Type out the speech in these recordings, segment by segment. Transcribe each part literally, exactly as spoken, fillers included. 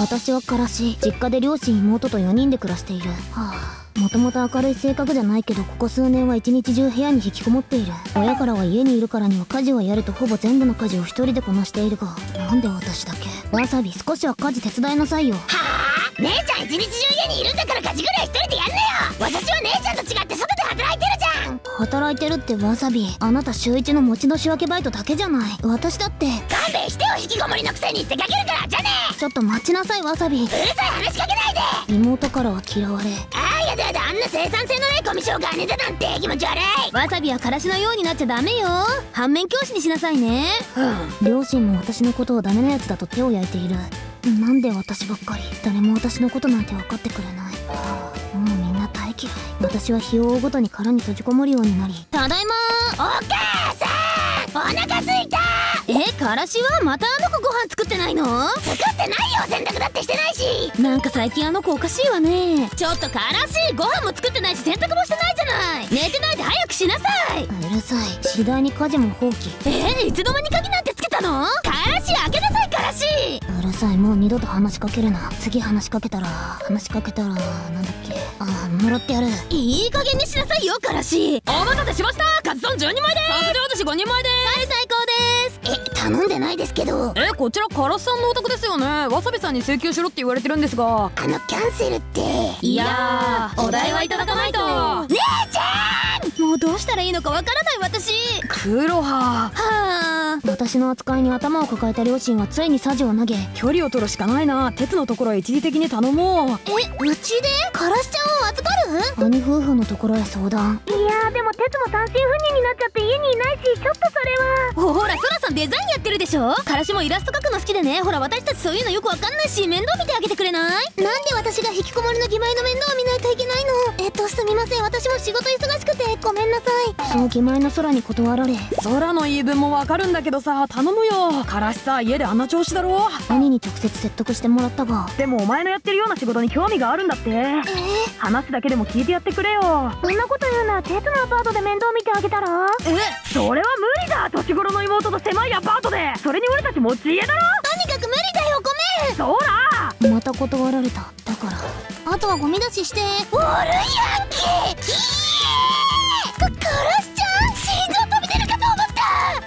私はからし、実家で両親妹とよにんで暮らしている。はあ、もともと明るい性格じゃないけど、ここ数年は一日中部屋に引きこもっている。親からは家にいるからには家事はやるとほぼ全部の家事を一人でこなしているが、なんで私だけ。わさび、少しは家事手伝いなさいよ。はあ、姉ちゃん一日中家にいるんだから家事ぐらい一人でやんなよ。私は姉ちゃんと違って外で働いてるじゃん。 働いてるってわさび、あなた週一の餅の仕分けバイトだけじゃない。私だって。 勘弁してよ、引きこもりのくせにってかけるから。じゃねえ。 ちょっと待ちなさいわさび。 うるさい話しかけないで。 妹からは嫌われ。 ああ、やだやだ、あんな生産性のないコミュ障が姉だなんて気持ち悪い。 わさびはからしのようになっちゃダメよ。反面教師にしなさいね。うん、両親も私のことをダメなやつだと手を焼いている。なんで私ばっかり。誰も私のことなんて分かってくれない。はあ、もうみんな大嫌い。私は日を追うごとに殻に閉じこもるようになり。ただいまー。 お母さん、お腹すいた。 え、からしはまたあの子ご飯作ってないの？ 作ってないよ、洗濯だってしてないし。 なんか最近あの子おかしいわね。ちょっとからし、ご飯も作ってないし洗濯もしてないじゃない。寝てないで早くしなさい。うるさい。次第に家事も放棄。 えー、いつの間に鍵なんてつけたの？からし開けなさい、からし。 うるさい、もう二度と話しかけるな。次話しかけたら話しかけたらなんだっけ、ああ、呪ってやる。 いい加減にしなさいよ、からし。 お待たせしました。カツ丼じゅうにまいでーす。角寿司ごにんまえでーす。 はい、最高です。 え、頼んでないですけど。 え、こちらからしさんのお宅ですよね。わさびさんに請求しろって言われてるんですが。 あのキャンセルって。 いやー、お代はいただかないと。 姉ちゃん、 もうどうしたらいいのかわからない私。 黒羽。 はあ、私の扱いに頭を抱えた両親はついにサジを投げ、 距離を取るしかないな。鉄のところへ一時的に頼もう。 え、うちでからしちゃんを預かる？兄夫婦のところへ相談。 いやー、でも鉄も単身赴任になっちゃって家にいないし、ちょっとそれは。 ほら、そらさんデザインやってるでしょ。からしもイラスト描くの好きでね。ほら、私たちそういうのよくわかんないし、面倒見てあげてくれない？なんで私が引きこもりの義妹の面倒を見ないといけないの？えっとすみません、私も仕事忙しくてごめんなさい。そう義妹の空に断られ。 空の言い分もわかるんだけどさ、頼むよ。からしさ、家であんな調子だろ。 兄に直接説得してもらったが。 でもお前のやってるような仕事に興味があるんだって。えー、話だけでも聞いてやってくれよ。 そんなこと言うなら鉄のアパートで面倒見てあげたら？ え、それは無理だ。年頃の妹と狭いアパートで。それに俺たち持ち家だろ。 とにかく無理だよ、ごめん。 そらまた断られた。だからあとはゴミ出しして。 悪いやんけ。ひえー、か、からしちゃん、心臓飛び出るかと思った。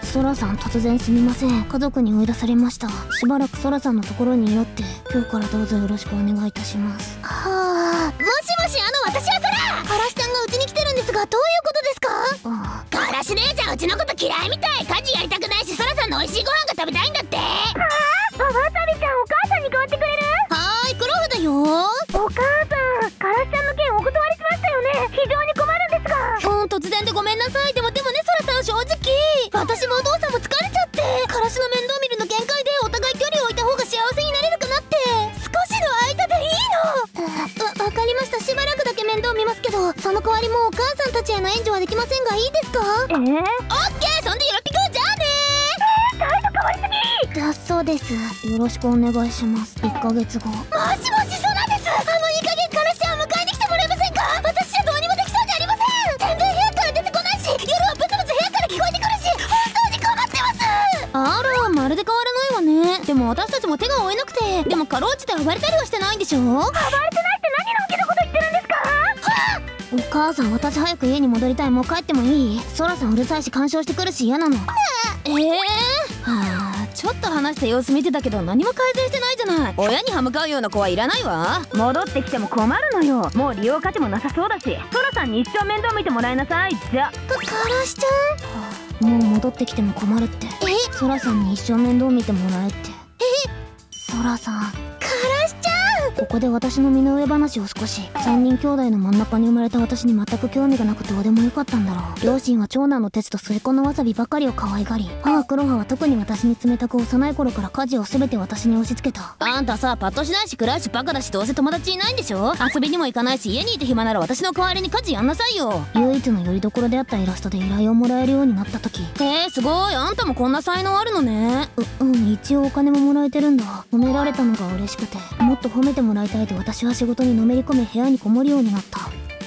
ソラさん、突然すみません。家族に追い出されました。しばらくソラさんのところにいろって。今日からどうぞよろしくお願いいたします。 はあ、もしもし、あの私はソラ。からしちゃんがうちに来てるんですが、どういうことですか？ ああ、からし姉ちゃんうちのこと嫌いみたい。家事やりたくないし、ソラさんの美味しいご飯が食べたいんだって。はあ、わさびちゃんお母さんに代わってくれる？ はーい、黒羽だよ。 お母さん、からしちゃんの件お断りしましたよね。非常に困るんですが。 うん、突然でごめんなさい。でもでもね、ソラさん、正直私もお父さんも疲れちゃって、からしの面倒見るの限界で、お互い距離を置いた方が幸せになれるかなって。 少しの間でいいの？わ、わかりました。しばらくだけ面倒見ますけど、その代わりもうお母さんたちへの援助はできませんがいいですか？ の？えー、 オッケー、そんでよろぴく。じゃあねー。態度変わりすぎだそうです。よろしくお願いします。いっかげつご。もしもし、そうなんです。あの、いい加減からしちゃんを迎えに来てもらえませんか？私じゃどうにもできそうじゃありません。全然部屋から出てこないし、夜はブツブツ部屋から聞こえてくるし、本当に困ってます。 あら、まるで変わらないわね。でも私たちも手が負えなくて。でもかろうじて暴れたりはしてないんでしょ？暴れてないって何のんけなこと言ってるんですか？はぁ！ お母さん、私早く家に戻りたい。もう帰ってもいい？ソラさんうるさいし干渉してくるし嫌なの。ええー、はあ、ちょっと話して様子見てたけど何も改善してないじゃない。親に歯向かうような子はいらないわ。 戻ってきても困るのよ。もう利用価値もなさそうだし、ソラさんに一生面倒見てもらいなさい。じゃか、からしちゃん、もう戻ってきても困るって。え、ソラさんに一生面倒見てもらえって。え、ソラさん、 からしちゃん、 ここで私の身の上話を少し。さんにん兄弟の真ん中に生まれた私に全く興味がなくどうでもよかったんだろう。両親は長男の鉄と末っ子のわさびばかりを可愛がり、母黒羽は特に私に冷たく、幼い頃から家事を全て私に押し付けた。あんたさ、パッとしないし暗いしバカだし、どうせ友達いないんでしょ？遊びにも行かないし、家にいて暇なら私の代わりに家事やんなさいよ。唯一の拠り所であったイラストで依頼をもらえるようになった時、へえ、すごい、あんたもこんな才能あるのね。う、うん、一応お金ももらえてるんだ。褒められたのが嬉しくて、もっと褒めてもらいたいと私は仕事にのめり込み部屋にこもるようになった。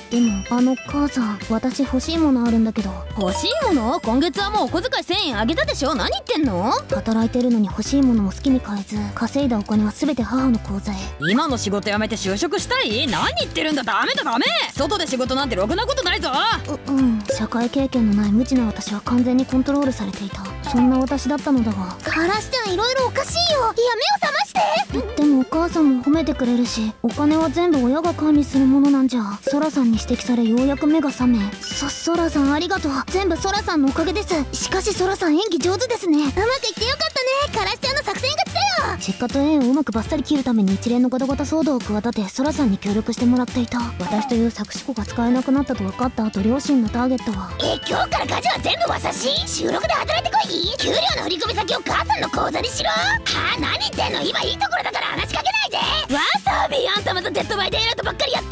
でもあの母さん、私欲しいものあるんだけど。 欲しいもの？今月はもうお小遣いせんえんあげたでしょ。何言ってんの？ 働いてるのに欲しいものも好きに買えず、稼いだお金は全て母の口座へ。 今の仕事辞めて就職したい？何言ってるんだ。ダメだダメ。外で仕事なんてろくなことないぞ。 ううん社会経験のない無知な私は完全にコントロールされていた。そんな私だったのだが。 からしちゃんいろいろおかしいよ。いや目を覚まして。 でもお母さんも褒めてくれるし、お金は全部親が管理するものなんじゃ。ソラさんに指摘されようやく目が覚め、そソラさんありがとう。全部ソラさんのおかげです。しかしソラさん演技上手ですね。うまくいってよかったね。からしちゃんの作戦勝ちだよ。 実家と縁をうまくバッサリ切るために一連のガタガタ騒動を企て、ソラさんに協力してもらっていた。私という作詞子が使えなくなったと分かった後、両親のターゲットはえ、今日から家事は全部わさし。収録で働いてこい。給料の振り込み先を母さんの口座にしろ。はあ、何言ってんの。今いいところだから話しかけないで。わさび、あんたまたデッドバイデイライトばっかりやって。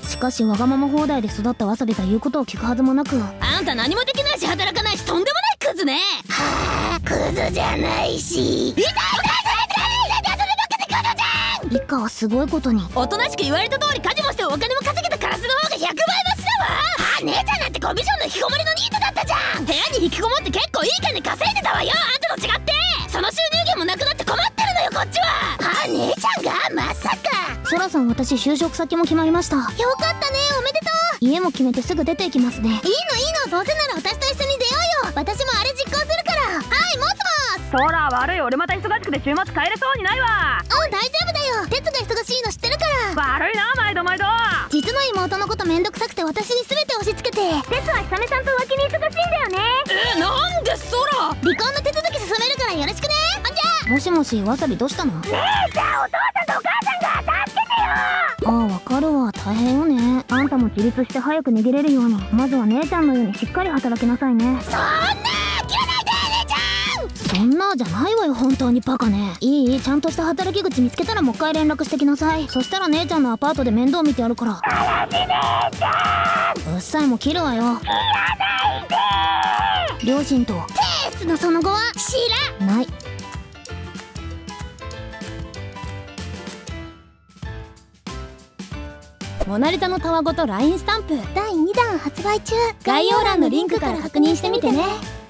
しかしわがまま放題で育ったわさびが言うことを聞くはずもなく、 あんた何もできないし働かないしとんでもないクズね。はあ、クズじゃないし。痛い痛い痛い痛い痛い痛い、そればっかでクズじゃん。 一家はすごいことに。 おとなしく言われた通り家事もしてお金も稼げたカラスの方がひゃくばいマシだわ。あ、姉ちゃんなんてコミュ障の引きこもりのニートだったじゃん。部屋に引きこもって結構いい金稼いでたわよ。あんたと違ってその収入源もなくなって困ってるのよこっちは。あ、姉ちゃんがまさか。 ソラさん、私就職先も決まりました。 よかったね。おめでとう。 家も決めてすぐ出ていきますね。 いいのいいの。どうせなら私と一緒に出ようよ。私もあれ実行するから。はい、もしもし。 そら悪い、俺また忙しくて週末帰れそうにないわ。 お、大丈夫だよ。鉄が忙しいの知ってるから。 悪いな、毎度毎度。 実の妹のことめんどくさくて私に全て押し付けて。 鉄は久美さんと浮気に忙しいんだよね。 え、なんでそら。離婚の手続き進めるからよろしくね。ほんじゃ。 もしもし、わさびどうしたの？ 姉ちゃん、お父さんとお母さんが助けてよ。 ああ、わかるわ。大変よね。あんたも自立して早く逃げれるように、まずは姉ちゃんのようにしっかり働きなさいね。 そんな切らないで姉ちゃん。 そんなじゃないわよ、本当にバカね。いい、ちゃんとした働き口見つけたらもう一回連絡してきなさい。そしたら姉ちゃんのアパートで面倒見てやるから。 からし姉ちゃん。 うっさい、もう切るわよ。 切らないで。 両親とテースのその後は知らない。 モナリザのたわごと ライン スタンプだいにだん発売中。概要欄のリンクから確認してみてね。